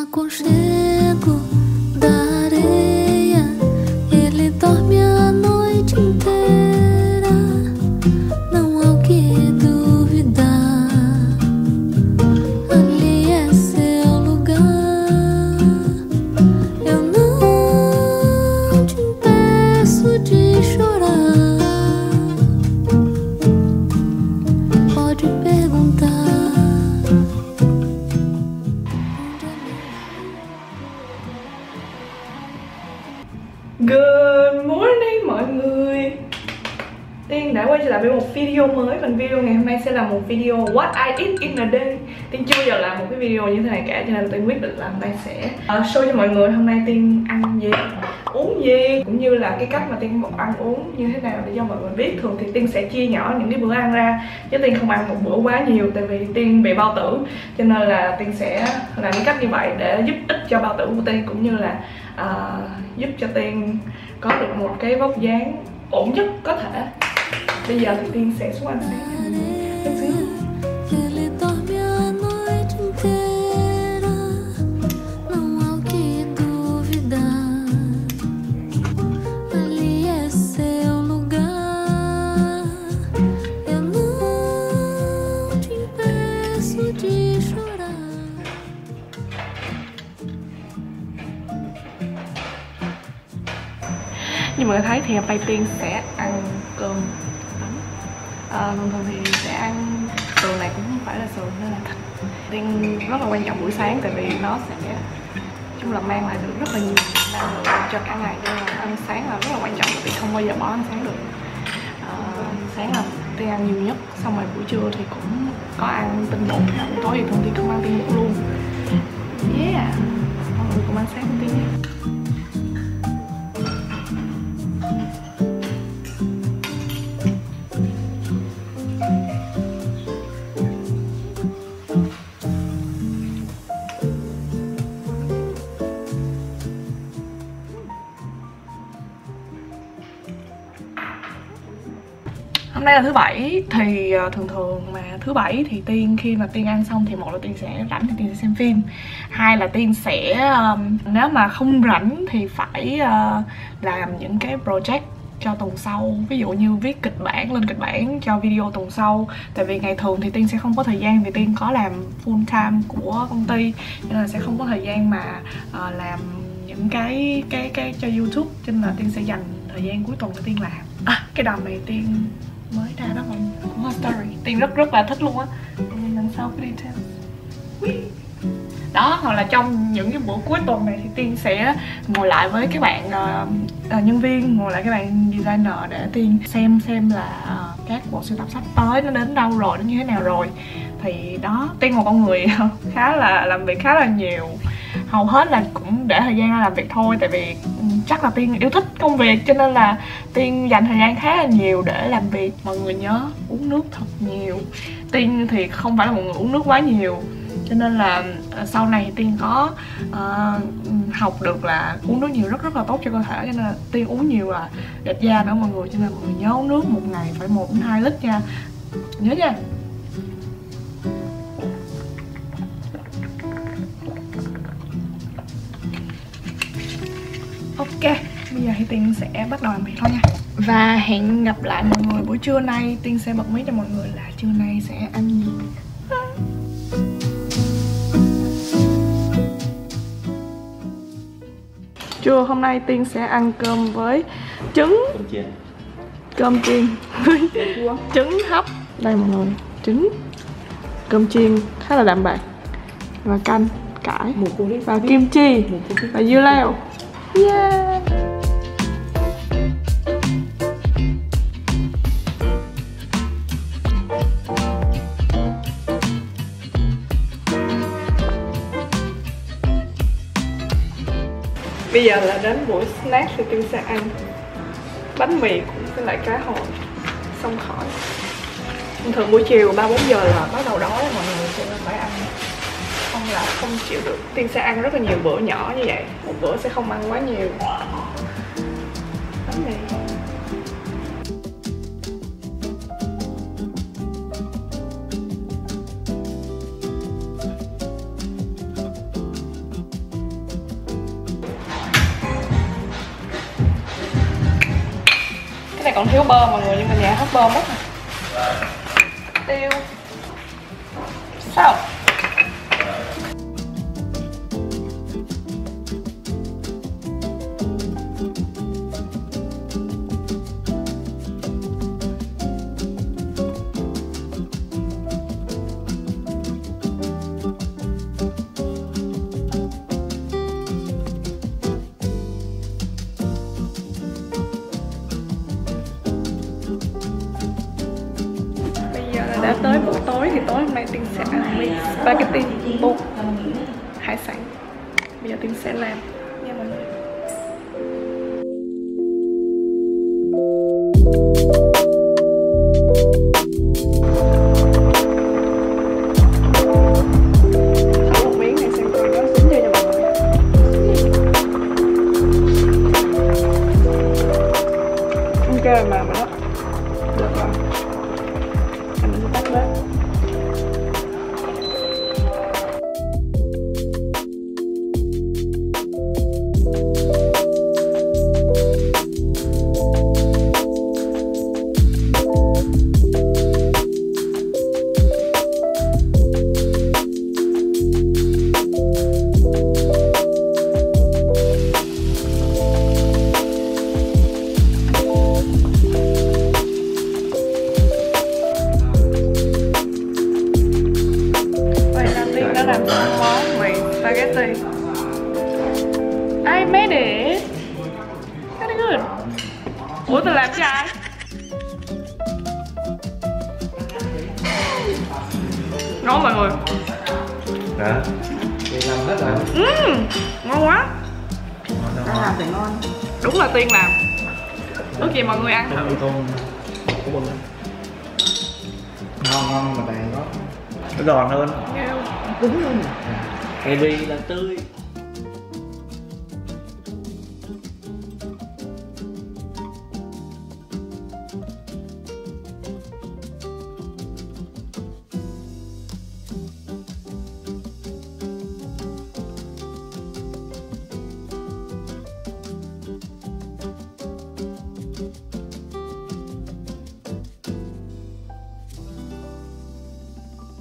aconchego da areia, ele dorme a noite inteira, não há o que duvidar. Ali é seu lugar, eu não te impeço de chorar. Pode perguntar. Good morning mọi người. Tiên đã quay trở lại với một video mới. Và video ngày hôm nay sẽ là một video What I eat in a day. Tiên chưa bao giờ làm một cái video như thế này cả, cho nên là Tiên quyết định là hôm nay sẽ show cho mọi người hôm nay Tiên ăn gì, uống gì, cũng như là cái cách mà Tiên ăn uống như thế nào để cho mọi người biết. Thường thì Tiên sẽ chia nhỏ những cái bữa ăn ra, chứ Tiên không ăn một bữa quá nhiều, tại vì Tiên bị bao tử. Cho nên là Tiên sẽ làm cái cách như vậy để giúp ích cho bao tử của Tiên, cũng như là giúp cho Tiên có được một cái vóc dáng ổn nhất có thể. Bây giờ thì Tiên sẽ xuống ăn sáng. Chút xíu. Như mọi người thấy thì hôm nay Tiên sẽ ăn cơm bánh. Thường thường thì sẽ ăn sườn, này cũng không phải là sườn nên là thịt. Tiên rất là quan trọng buổi sáng, tại vì nó sẽ chung là mang lại được rất là nhiều năng lượng cho cả ngày, nên là ăn sáng là rất là quan trọng. Tiên không bao giờ bỏ ăn sáng được. Sáng là Tiên ăn nhiều nhất, xong rồi buổi trưa thì cũng có ăn tinh bột, buổi tối thì thường Tiên không ăn tinh bột luôn. Yeah, mọi người cùng ăn sáng với Tiên nha. Hôm nay là thứ bảy, thì thường mà thứ bảy thì Tiên khi mà Tiên ăn xong thì một là Tiên sẽ rảnh thì Tiên sẽ xem phim, hai là Tiên sẽ nếu mà không rảnh thì phải làm những cái project cho tuần sau, ví dụ như viết kịch bản, lên kịch bản cho video tuần sau. Tại vì ngày thường thì Tiên sẽ không có thời gian, vì Tiên có làm full time của công ty, nên là sẽ không có thời gian mà làm những cái cho YouTube, cho nên là Tiên sẽ dành thời gian cuối tuần để Tiên làm. Cái đầm này Tiên mới ra đó mọi người, cũng có story. Tiên rất là thích luôn á. Lần sau cái detail đó, hoặc là trong những cái bữa cuối tuần này thì Tiên sẽ ngồi lại với các bạn nhân viên, ngồi lại các bạn designer để Tiên xem là các bộ sưu tập sắp tới nó đến đâu rồi, nó như thế nào rồi. Thì đó, Tiên một con người khá là làm việc khá là nhiều, hầu hết là cũng để thời gian ra làm việc thôi. Tại vì chắc là Tiên yêu thích công việc, cho nên là Tiên dành thời gian khá là nhiều để làm việc. Mọi người nhớ uống nước thật nhiều. Tiên thì không phải là một người uống nước quá nhiều, cho nên là sau này Tiên có học được là uống nước nhiều rất là tốt cho cơ thể. Cho nên là Tiên uống nhiều là đẹp da nữa mọi người. Cho nên mọi người nhớ uống nước một ngày phải 1 đến 2 lít nha, nhớ nha. Ok, bây giờ thì Tiên sẽ bắt đầu làm việc thôi nha. Và hẹn gặp lại mọi người buổi trưa nay. Tiên sẽ bật mí cho mọi người là trưa nay sẽ ăn gì. Trưa hôm nay Tiên sẽ ăn cơm với trứng, cơm chiên với trứng hấp. Đây mọi người, trứng, cơm chiên khá là đạm bạc, và canh cải, và kim chi, và dưa leo. Yeah. Bây giờ là đến buổi snack thì Tiên sẽ ăn bánh mì cũng với lại cá hồi xong khỏi. Thường buổi chiều 3-4 giờ là bắt đầu đói mọi người, cho nên phải ăn, không là không chịu được. Tiên sẽ ăn rất là nhiều bữa nhỏ như vậy, một bữa sẽ không ăn quá nhiều. Bánh mì. này còn thiếu bơ mọi người, nhưng mà nhà hết bơ mất rồi. Tiêu xong. Đã tới buổi tối thì tối hôm nay Tiên sẽ ăn mì spaghetti bột hải sản. Bây giờ Tiên sẽ làm nha mọi người. Thả một miếng này xem coi có xính chưa cho mọi người. Ok mà đó. Được rồi. Mình tắt bếp. Làm xong món mì spaghetti. I made it. Very good. Ủa tôi làm cho ai? Ngon mọi người. Hả? Tiên làm hết rồi. Ngon quá. Ai làm thì ngon. Đúng là Tiên làm. Ước gì mọi người ăn thử. Ngon mà đầy nó giòn hơn. Cứng luôn. Heavy là tươi.